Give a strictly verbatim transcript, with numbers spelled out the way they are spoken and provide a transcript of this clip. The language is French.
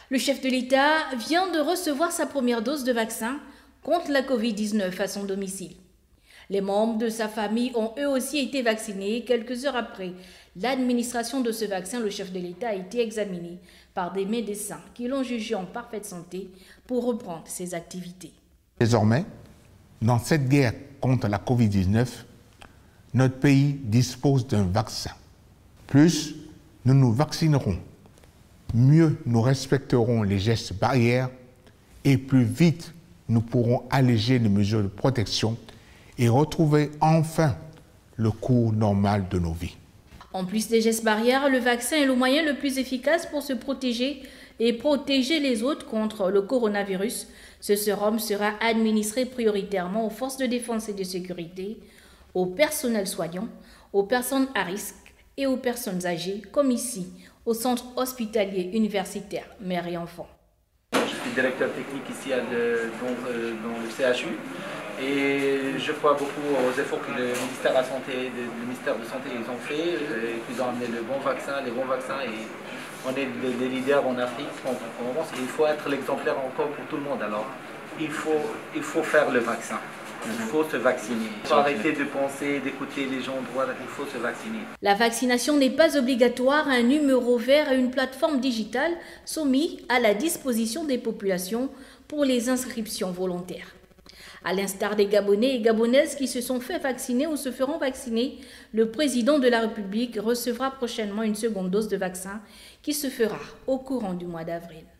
Le chef de l'État vient de recevoir sa première dose de vaccin contre la covid dix-neuf à son domicile. Les membres de sa famille ont eux aussi été vaccinés. Quelques heures après l'administration de ce vaccin, le chef de l'État a été examiné par des médecins qui l'ont jugé en parfaite santé pour reprendre ses activités. Désormais, dans cette guerre contre la covid dix-neuf, notre pays dispose d'un vaccin. Plus nous nous vaccinerons, mieux nous respecterons les gestes barrières et plus vite nous pourrons alléger les mesures de protection et retrouver enfin le cours normal de nos vies. En plus des gestes barrières, le vaccin est le moyen le plus efficace pour se protéger et protéger les autres contre le coronavirus. Ce sérum sera administré prioritairement aux forces de défense et de sécurité, au personnel soignant, aux personnes à risque et aux personnes âgées, comme ici, au centre hospitalier universitaire Mère et Enfants. Je suis directeur technique ici à de, dans, euh, dans le C H U et je crois beaucoup aux efforts que le ministère de la Santé, le ministère de Santé ils ont fait, et qu'ils ont amené le bon vaccin, les bons vaccins et on est des leaders en Afrique en France et il faut être l'exemplaire encore pour tout le monde. Alors il faut, il faut faire le vaccin. Il faut se vacciner. Il faut arrêter de penser, d'écouter les gens droits, il faut se vacciner. La vaccination n'est pas obligatoire. Un numéro vert et une plateforme digitale sont mis à la disposition des populations pour les inscriptions volontaires. À l'instar des Gabonais et Gabonaises qui se sont fait vacciner ou se feront vacciner, le président de la République recevra prochainement une seconde dose de vaccin qui se fera au courant du mois d'avril.